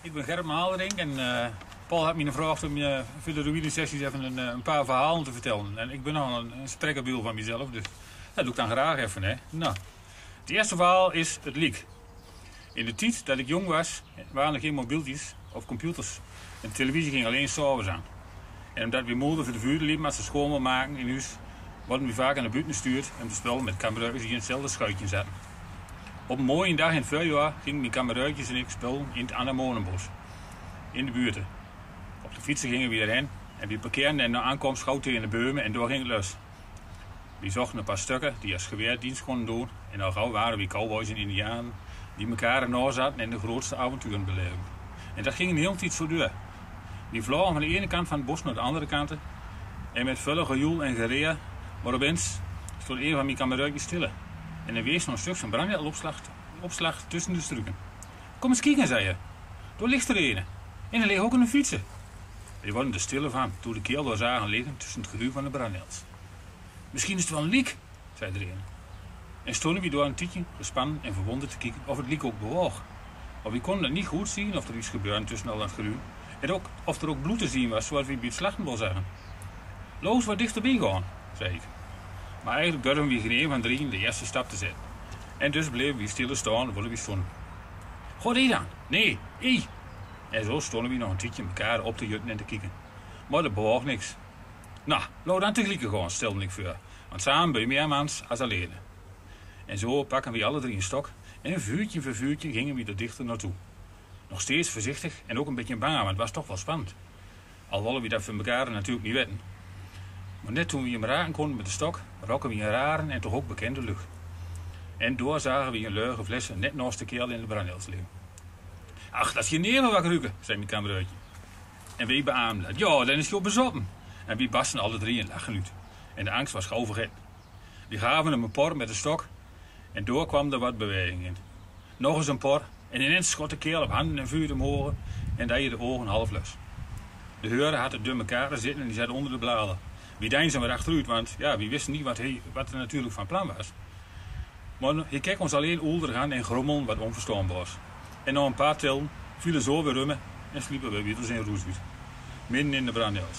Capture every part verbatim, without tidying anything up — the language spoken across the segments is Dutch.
Ik ben Gerrit Maalderink en uh, Paul had me gevraagd om je voor de ruïne-sessies even een, een paar verhalen te vertellen. En ik ben al een, een strekkerbiel van mezelf, dus dat doe ik dan graag even. Hè. Nou, het eerste verhaal is het liek. In de tijd dat ik jong was, waren er geen mobieltjes of computers. En de televisie ging alleen s'avonds aan. En omdat we moeder voor de vuur liepen als ze schoon wil maken in huis, worden we vaak aan de buiten gestuurd om te spelen met kameruitjes die in hetzelfde schuitje zaten. Op een mooie dag in het voorjaar gingen mijn kameruitjes en ik spelen in het Anemonenbos. In de buurt. Op de fietsen gingen we erheen en we parkeerden en na aankomst schoten in de beumen en door ging het los. We zochten een paar stukken die als geweerdienst konden doen en al gauw waren we cowboys en indianen die elkaar nazaten en de grootste avonturen beleefden. En dat ging een hele tijd zo door. We vlogen van de ene kant van het bos naar de andere kant en met vulle gejoel en gereer, maar opeens stond een van mijn kameruitjes stil. En er wees nog een stuk van brandweeropslag opslag tussen de struiken. Kom eens kijken, zei je. Daar ligt er een. En er ligt ook een fietsen. Die worden er stille van toen de keel door zagen liggen tussen het geruw van de brandels. Misschien is het wel een liek, zei er een. En stonden we door een tijdje gespannen en verwonderd te kijken of het liek ook bewoog. Maar we konden het niet goed zien of er iets gebeurde tussen al dat geruw. En ook of er ook bloed te zien was, zoals we bij het slachtenbol zagen. Loos wat dichterbij gaan, zei ik. Maar eigenlijk durfden we geen een van drieën de eerste stap te zetten. En dus bleven we stil staan waar we stonden. Goh, die dan? Nee, ik. En zo stonden we nog een tijdje elkaar op te jutten en te kijken. Maar er bewoog niks. Nou, laten we dan tegelijk gaan, stelde ik voor. Want samen ben je meer mans als alleen. En zo pakken we alle drie een stok. En vuurtje voor vuurtje gingen we er dichter naartoe. Nog steeds voorzichtig en ook een beetje bang, want het was toch wel spannend. Al willen we dat voor elkaar natuurlijk niet weten. Maar net toen we hem raken konden met de stok, rokken we een rare en toch ook bekende lucht. En door zagen we een leuge flessen net naast de keel in de brandels liggen. Ach, dat is je neven wat ruiken, zei mijn kameruitje. En wie beaamde dat? Ja, dan is hij op bezoppen. En we barsten alle drie in lachen uit. En de angst was gauw vergeten. We gaven hem een por met de stok en door kwam er wat beweging in. Nog eens een por en ineens schot de keel op handen en vuurde omhoog en dat je de ogen half los. De heuren hadden door elkaar zitten en die zaten onder de bladen. Wie deinsden we achteruit, want ja, we wisten niet wat, hij, wat er natuurlijk van plan was. Maar hij keek ons alleen oelder aan en grommelen wat onverstaanbaar was. En na een paar tellen vielen zo weer rummen en sliepen we weer in roes uit. Midden in de brandels.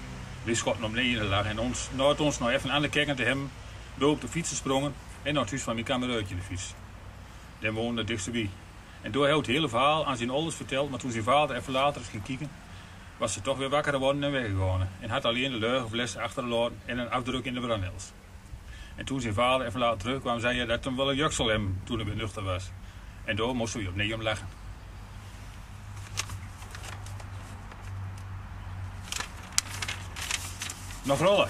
We schotten op beneden lag en ons, na het ons nog even aan de kijken te hebben, we op de fietsen sprongen en naar het huis van mijn kameruitje de fiets. Dan woonde dichterbij. En door hij het hele verhaal aan zijn ouders verteld, maar toen zijn vader even later ging kijken, was ze toch weer wakker geworden en weggegaan. En had alleen de leugenfles achtergelaten en een afdruk in de brandels. En toen zijn vader even later terugkwam, zei hij dat hem wel een juksel hem toen hij weer nuchter was. En daar moesten we opnieuw om lachen. Nog rollen.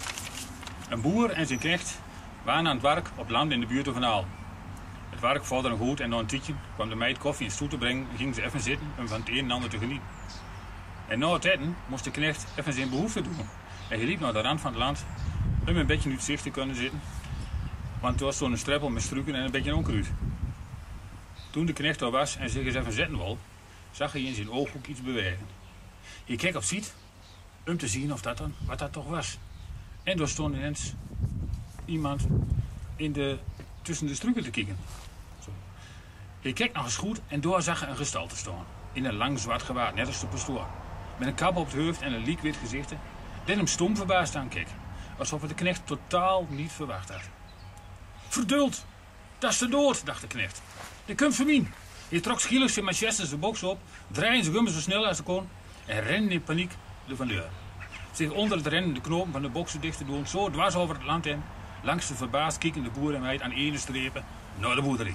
Een boer en zijn knecht waren aan het werk op land in de buurt van Aal. Het werk vorderde goed en na een tijdje kwam de meid koffie en stoet te brengen en gingen ze even zitten om van het een en ander te genieten. En na het eten moest de knecht even zijn behoefte doen. En hij liep naar de rand van het land om een beetje uit zicht te kunnen zitten. Want er was zo'n streppel met struiken en een beetje onkruid. Toen de knecht daar was en zich eens even zetten wil, zag hij in zijn ooghoek iets bewegen. Hij keek op ziet om te zien of dat dan, wat dat toch was. En daar stond ineens iemand in de, tussen de struiken te kijken. Zo. Hij keek nog eens goed en daar zag hij een gestalte staan. In een lang zwart gewaad, net als de pastoor. Met een kap op het hoofd en een liekwit gezicht. Die hem stom verbaasd aankeek. Alsof het de knecht totaal niet verwacht had. Verduld! Dat is de dood, dacht de knecht. Die komt voor mij. Hij trok schielijk zijn Manchester zijn box op, draaide zijn gummen zo snel als hij kon en rende in paniek de van deur. Zich onder het rennen de knopen van de boksen dicht te doen, zo dwars over het land heen, langs de verbaasd kijkende boer en meid aan ene strepen naar de boerderij.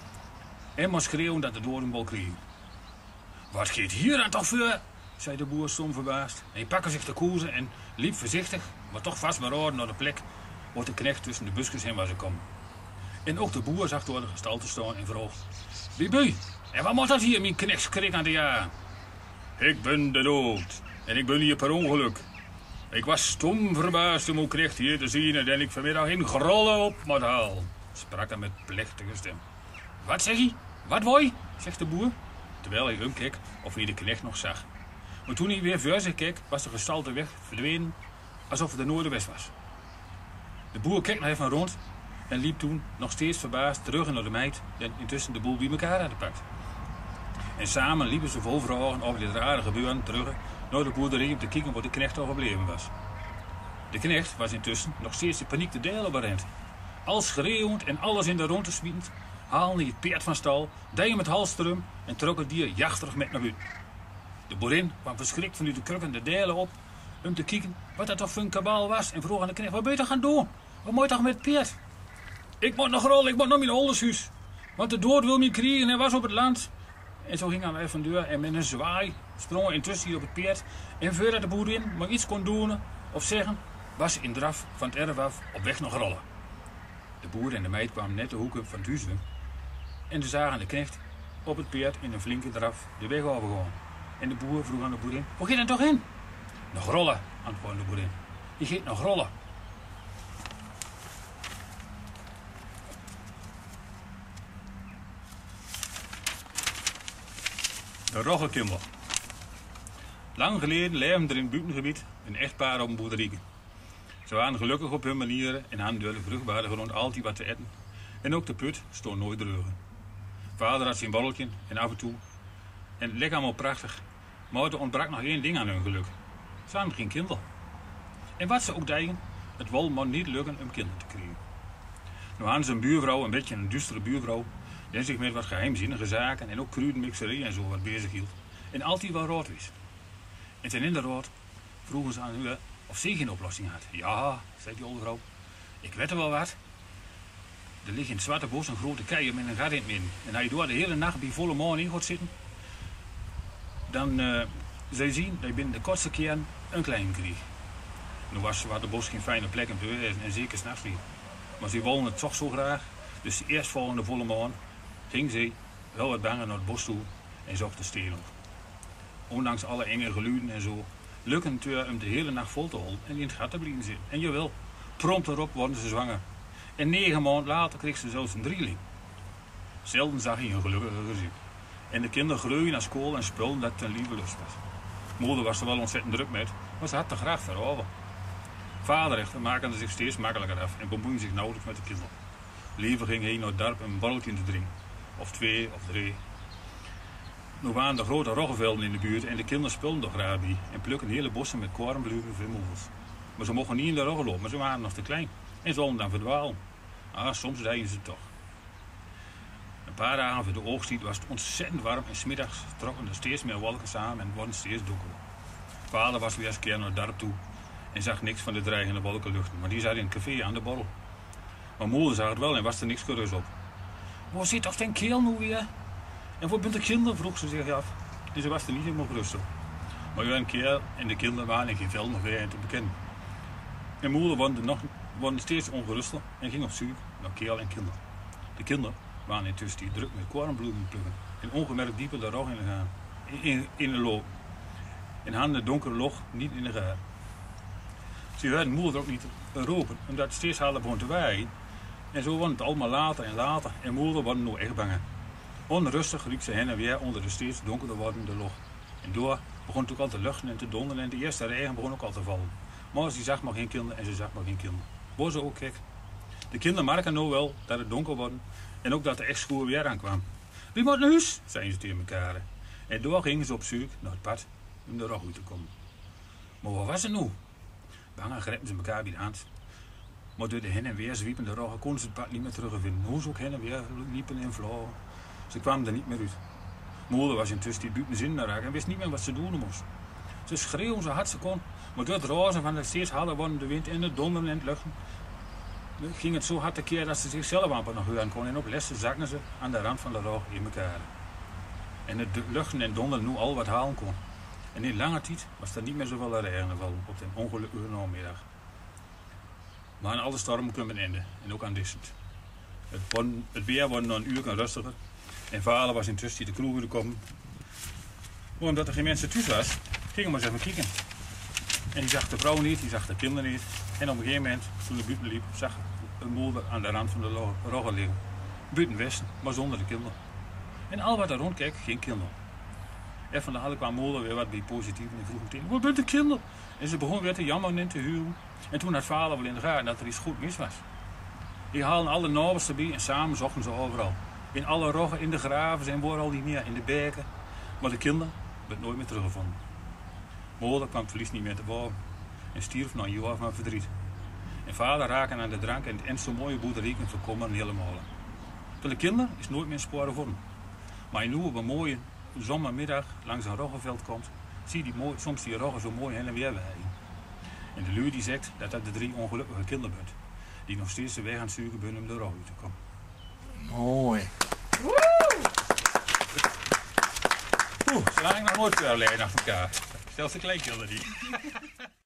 En maar schreeuwen dat de dodenbol kreeg. Wat gaat hier aan toch voor? Zei de boer stom verbaasd. En hij pakte zich de koersen en liep voorzichtig, maar toch vastberaden naar de plek waar de knecht tussen de busjes heen was gekomen. En ook de boer zag door de gestalte staan en vroeg: Wie ben je? En wat moet dat hier, mijn knecht schrik aan de jaar? Ik ben de dood en ik ben hier per ongeluk. Ik was stom verbaasd om uw knecht hier te zien en ik vanmiddag in grollen op moet haal, sprak hij met plechtige stem. Wat zeg je? Wat wou je? Zegt de boer, terwijl hij omkeek of hij de knecht nog zag. Maar toen hij weer voor zich keek, was de gestalte weg, verdwenen, alsof het er nooit geweest was. De boer keek nog even rond en liep toen, nog steeds verbaasd, terug naar de meid die intussen de boel bij elkaar had gepakt. En samen liepen ze vol vragen over dit rare gebeuren terug naar de boerderij om te kijken wat de knecht al gebleven was. De knecht was intussen nog steeds in paniek de delen berend. Al schreeuwend en alles in de ronde smietend, haalde hij het paard van stal, deed hem het halsterum en trok het dier jachtig met naar buiten. De boerin kwam verschrikt vanuit de krukkende delen op om te kijken wat dat toch voor een kabaal was en vroeg aan de knecht: wat ben je toch gaan doen? Wat moet je toch met het paard? Ik moet nog rollen, ik moet nog mijn oldershuis. Want de dood wil me krijgen en was op het land. En zo ging hij weer van de deur en met een zwaai sprong hij intussen hier op het paard. En voordat de boerin maar iets kon doen of zeggen, was ze in draf van het erf af op weg nog rollen. De boer en de meid kwamen net de hoeken van het huis weg. En ze zagen de knecht op het paard in een flinke draf de weg overgaan. En de boer vroeg aan de boerin: waar gaat dan toch in? Nog rollen, antwoordde de boerin. Je gaat nog rollen. De Roggekimmel. Lang geleden leefde er in het buitengebied een echtpaar op een boerderij. Ze waren gelukkig op hun manieren en hadden door de vruchtbare grond altijd wat te eten. En ook de put stond nooit droog. Vader had zijn borreltje en af en toe. En het leek allemaal prachtig. Maar er ontbrak nog één ding aan hun geluk. Ze hadden geen kinderen. En wat ze ook deden, het wol maar niet lukken om kinderen te krijgen. Nu hadden ze een buurvrouw, een beetje een duistere buurvrouw, die zich met wat geheimzinnige zaken en ook kruidenmixerie en zo wat bezig hield. En altijd wel rood was. En ten inderdaad vroegen ze aan haar of ze geen oplossing had. Ja, zei die oude vrouw, ik weet er wel wat. Er ligt in het zwarte bos een grote keier met een gat in het midden. En als je door de hele nacht bij volle maan in gaat zitten, dan uh, zul je zien dat je binnen de kortste kern een klein kreeg. Nu was zwarte bos geen fijne plek om te wezen en zeker s'nachts niet. Maar ze wilden het toch zo graag, dus de eerstvolgende volle maan ging ze wel wat banger naar het bos toe en zocht de steen op. Ondanks alle enge geluiden en zo, lukte het haar om de hele nacht vol te houden en in het gat te blijven zitten. En jawel, prompt erop worden ze zwanger. En negen maanden later kreeg ze zelfs een drieling. Zelden zag hij een gelukkiger gezicht. En de kinderen groeien naar school en spullen dat ten lieve lust was. Moeder was er wel ontzettend druk met, maar ze had er graag verover. Vader echter maakte zich steeds makkelijker af en bemoeide zich nauwelijks met de kinderen. Liever ging hij naar het dorp een borreltje te drinken. Of twee of drie. Nu waren de grote roggevelden in de buurt en de kinderen spulden er graag bij. En plukken hele bossen met korenbluren voor moeders. Maar ze mochten niet in de rogge lopen, maar ze waren nog te klein. En ze wilden dan verdwalen. Ah, soms deden ze het toch. Een paar dagen voor de oogsttijd was het ontzettend warm en 's middags trokken er steeds meer wolken samen en het wordt steeds donkerder. Vader was weer eens een keer naar het dorp toe en zag niks van de dreigende wolkenluchten, maar die zat in het café aan de borrel. Maar moeder zag het wel en was er niks gerust op. Waar zit toch den keel nu weer? En voor bent de kinderen, vroeg ze zich af. En ze was er niet helemaal gerust op. Maar een keer en de kinderen waren in geen veld nog weer te bekennen. En moeder word nog, word steeds ongeruster en ging op zoek naar keel en kinderen. De kinderen waren intussen die druk met korenbloemen plukken en ongemerkt dieper de rog in gaan, in, in de loop. En hadden de donkere log niet in de gaten. Ze hoorden moeder ook niet roken, omdat het steeds harder begon te waaien. En zo wordt het allemaal later en later en moeder wordt nu echt bang. Onrustig riep ze hen en weer onder de steeds donkerder wordende log. En door begon het ook al te luchten en te donderen en de eerste regen begon ook al te vallen. Maar ze zag maar geen kinderen en ze zag maar geen kinderen. Waar ze ook gek. De kinderen merken nu wel dat het donker wordt en ook dat de echt school weer aankwam. Wie moet naar huis? Zeiden ze tegen elkaar. En door gingen ze op zoek naar het pad om de rog uit te komen. Maar wat was het nu? Bang grepen ze elkaar bij de hand. Maar door de heen en weer zwiepende roggen konden ze het pad niet meer terugvinden. Hoe ze ook heen en weer liepen en vlogen. Ze kwamen er niet meer uit. Moeder was intussen die buiten zin naar en wist niet meer wat ze doen moest. Ze schreeuwden zo hard ze kon, maar door het rozen van de steeds harder wordende wind en het donderen en het luchten ging het zo hard tekeer dat ze zichzelf amper nog horen kon en op lessen zakken ze aan de rand van de rog in elkaar. En het luchten en donderen nu al wat halen kon. En in lange tijd was er niet meer zoveel regen gevallen op den ongelukkige namiddag. Maar aan alle stormen kwam een einde en ook aan dit. Het, het weer wordt nog een uur rustiger en vader was intussen de kroeg gekomen. Maar omdat er geen mensen thuis was, gingen we eens even kijken. En die zag de vrouw niet, die zag de kinderen niet. En op een gegeven moment, toen de buiten liep, zag een moeder aan de rand van de rogge liggen. Buiten westen, maar zonder de kinderen. En al wat er rondkeek, geen kinderen. En van de handen kwam moeder weer wat bij positief en vroeg meteen: waar zijn de kinderen? En ze begon weer te jammeren en te huilen. En toen had vader wel in de gaten dat er iets goed mis was. Die haalden alle nabels erbij en samen zochten ze overal. In alle roggen, in de graven en waar al die meer, in de beken. Maar de kinderen werd nooit meer teruggevonden. Moeder kwam het verlies niet meer te boven en stierf na een jaar van verdriet. En vader raakte aan de drank en en zo'n mooie boerderij kon voorkomen helemaal. Van de kinderen is nooit meer sporen gevonden. Maar je nu op een mooie zomermiddag langs een roggenveld komt, zie je die mooi, soms die roggen zo mooi heen en weer wegen. En de lui die zegt dat dat de drie ongelukkige kinderen zijn, die nog steeds de weg aan het zoeken zijn om de roggen te komen. Mooi. Oeh, ze lagen nog nooit verleiden achter elkaar. Zelfs de kleinkinderen die.